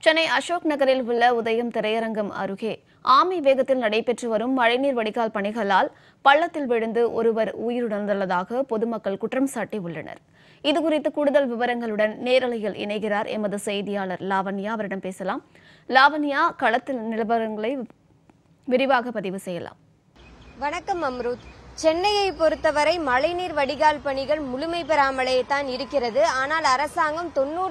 சென்னை அசோக் நகரில் உள்ள உதயம் திரையரங்கம் அருகே ஆமை வேகத்தில் நடைபெற்று வரும் மழைநீர் வடிகால் பணிகளால் பள்ளத்தில் விழுந்து ஒருவர் உயிரிழந்துள்ளதாக பொதுமக்கள் குற்றம் சாட்டியுள்ளனர். இதுகுறித்து கூடுதல் விவரங்களுடன் நேரலையில் இணைகிறார் எமது செய்தியாளர் லாவண்யா. அவரிடம் பேசலாம். லாவண்யா, களத்தில் நிலவரங்களை விரிவாக பதிவு செய்யலாம். வணக்கம் அம்ருத். சென்னையை பொறுத்தவரை மழைநீர் வடிகால் பணிகள் முழுமை பெறாமலே தான் இருக்கிறது. ஆனால் அரசாங்கம்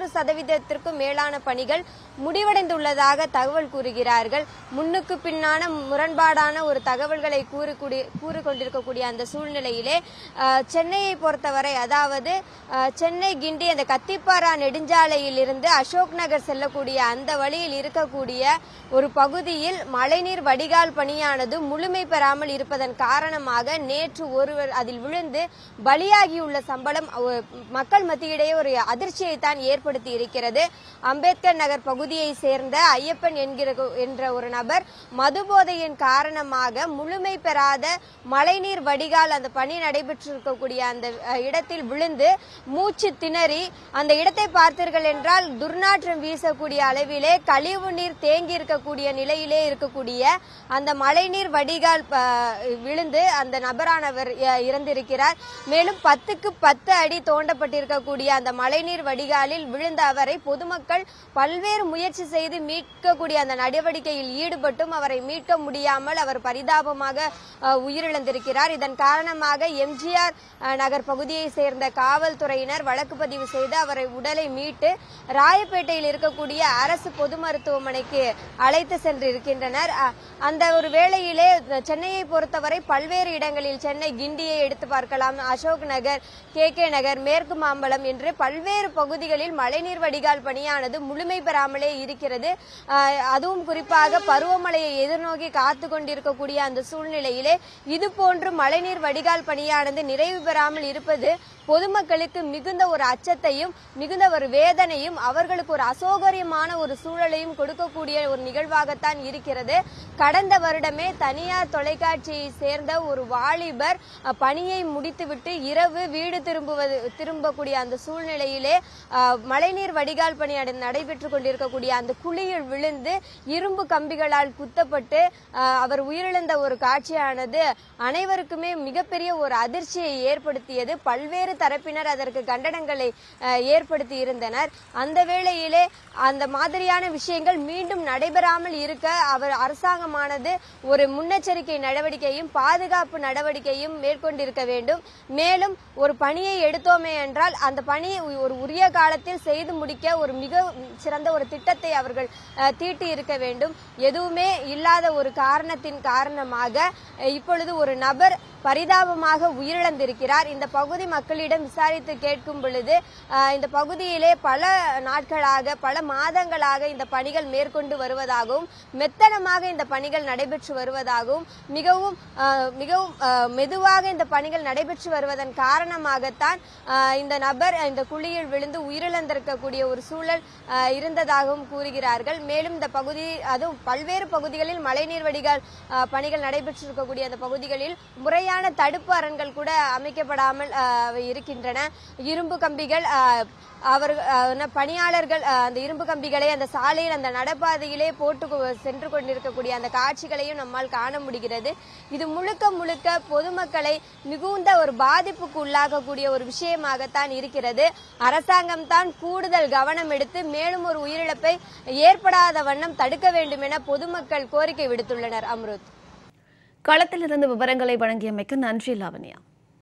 90% மேலான பணிகள் முடிவடைந்துள்ளதாக தகவல் கூறுகிறார்கள். முன்னுக்கு பின்னான முரண்பாடான ஒரு தகவல்களை கூறிக்கொண்டிருக்கக்கூடிய அந்த சூழ்நிலையிலே சென்னையை பொறுத்தவரை, அதாவது சென்னை கிண்டி அந்த கத்திப்பாரா நெடுஞ்சாலையில் இருந்து அசோக் நகர் செல்லக்கூடிய அந்த வழியில் இருக்கக்கூடிய ஒரு பகுதியில் மழைநீர் வடிகால் பணியானது முழுமை பெறாமல் இருப்பதன் காரணமாக நேற்று ஒருவர் அதில் விழுந்து பலியாகியுள்ள சம்பவம் மக்கள் மத்தியிடையே ஒரு அதிர்ச்சியை தான் ஏற்படுத்தி இருக்கிறது. அம்பேத்கர் நகர் பகுதியை சேர்ந்த ஐயப்பன் என்ற ஒரு நபர் மதுபோதையின் காரணமாக முழுமை பெறாத மழைநீர் வடிகால் அந்த பணி நடைபெற்றிருக்கக்கூடிய அந்த இடத்தில் விழுந்து மூச்சு திணறி, அந்த இடத்தை பார்த்தீர்கள் என்றால் துர்நாற்றம் வீசக்கூடிய அளவிலே கழிவு நீர் தேங்கி இருக்கக்கூடிய நிலையிலே இருக்கக்கூடிய அந்த மழைநீர் வடிகால் விழுந்து அந்த நபரானவர் இறந்திருக்கிறார். மேலும் 10க்கு 10 அடி தோண்டப்பட்டிருக்கக்கூடிய அந்த மழைநீர் வடிகாலில் விழுந்த அவரை பொதுமக்கள் பல்வேறு முயற்சி செய்து மீட்கக்கூடிய அந்த நடவடிக்கையில் ஈடுபட்டும் அவரை மீட்க முடியாமல் அவர் பரிதாபமாக உயிரிழந்திருக்கிறார். இதன் காரணமாக எம்ஜிஆர் நகர் பகுதியை சேர்ந்த காவல்துறையினர் வழக்கு பதிவு செய்து அவரை உடலை மீட்டு ராயப்பேட்டையில் இருக்கக்கூடிய அரசு பொது மருத்துவமனைக்கு அழைத்து சென்றிருக்கின்றனர். அந்த ஒரு வேளையிலே சென்னையை பொறுத்தவரை பல்வேறு இடங்களில், சென்னை கிண்டியை எடுத்து பார்க்கலாம், அசோக் நகர், KK நகர், மேற்கு மாம்பலம் என்று பல்வேறு பகுதிகளில் மழைநீர் வடிகால் பணியானது முழுமை பெறாமலே இருக்கிறது. அதுவும் குறிப்பாக பருவமழையை எதிர்நோக்கி காத்து கொண்டிருக்கக்கூடிய அந்த சூழ்நிலையிலே இதுபோன்று மழைநீர் வடிகால் பணியானது நிறைவு பெறாமல் இருப்பது பொதுமக்களுக்கு மிகுந்த ஒரு அச்சத்தையும் மிகுந்த ஒரு வேதனையும் அவர்களுக்கு ஒரு அசௌகரியமான ஒரு சூழலையும் கொடுக்கக்கூடிய ஒரு நிகழ்வாகத்தான் இருக்கிறது. கடந்த வருடமே தனியார் தொலைக்காட்சியை சேர்ந்த ஒரு வாலிபர் பணியை முடித்துவிட்டு இரவு வீடு திரும்பக்கூடிய அந்த சூழ்நிலையிலே மழைநீர் வடிகால் பணி நடைபெற்றுக் கொண்டிருக்கக்கூடிய அந்த குழியில் விழுந்து இரும்பு கம்பிகளால் குத்தப்பட்டு அவர் உயிரிழந்த ஒரு காட்சியானது அனைவருக்குமே மிகப்பெரிய ஒரு அதிர்ச்சியை ஏற்படுத்தியது. பல்வேறு தரப்பினர் அதற்கு கண்டனங்களை ஏற்படுத்தி இருந்தனர். அந்த வேளையிலே அந்த மாதிரியான விஷயங்கள் மீண்டும் நடைபெறாமல் இருக்க அரசாங்கமானது ஒரு முன்னெச்சரிக்கை நடவடிக்கையும் பாதுகாப்பு நடவடிக்கையும் மேற்கொண்டிருக்க வேண்டும். மேலும் ஒரு பணியை எடுத்தோமே என்றால் அந்த பணியை ஒரு உரிய காலத்தில் செய்து முடிக்க ஒரு மிக சிறந்த ஒரு திட்டத்தை அவர்கள் தீட்டி இருக்க வேண்டும். எதுவுமே இல்லாத ஒரு காரணத்தின் காரணமாக இப்பொழுது ஒரு நபர் பரிதாபமாக உயிரிழந்திருக்கிறார். இந்த பகுதி மக்களிடம் விசாரித்து கேட்கும் பொழுது இந்த பகுதியிலே பல நாட்களாக பல மாதங்களாக இந்த பணிகள் மேற்கொண்டு வருவதாகவும் மெத்தனமாக இந்த பணிகள் நடைபெற்று வருவதாகவும் மிகவும் மெதுவாக இந்த பணிகள் நடைபெற்று வருவதன் காரணமாகத்தான் இந்த நபர் இந்த குழியில் விழுந்து உயிரிழந்திருக்கக்கூடிய ஒரு சூழல் இருந்ததாகவும் கூறுகிறார்கள். மேலும் இந்த பகுதி அதுவும் பல்வேறு பகுதிகளில் மழைநீர் வடிகால் பணிகள் நடைபெற்றிருக்கக்கூடிய அந்த பகுதிகளில் முறையான தடுப்பு அரண்கள் கூட அமைக்கப்படாமல் இருக்கின்றன. இரும்பு கம்பிகள் பணியாளர்கள் அந்த இரும்பு கம்பிகளை அந்த சாலையில் அந்த நடப்பாதையிலே போட்டு சென்று கொண்டிருக்கக்கூடிய அந்த காட்சிகளையும் நம்மால் காண முடிகிறது. இது முழுக்க முழுக்க பொதுமக்களை மிகுந்த ஒரு பாதிப்புக்கு உள்ளாகக்கூடிய ஒரு விஷயமாகத்தான் இருக்கிறது. அரசாங்கம் தான் கூடுதல் கவனம் எடுத்து மேலும் ஒரு உயிரிழப்பை ஏற்படாத வண்ணம் தடுக்க வேண்டும் என பொதுமக்கள் கோரிக்கை விடுத்துள்ளனர். அம்ருத், களத்திலிருந்து விவரங்களை வழங்கியமைக்கு நன்றி லாவண்யா.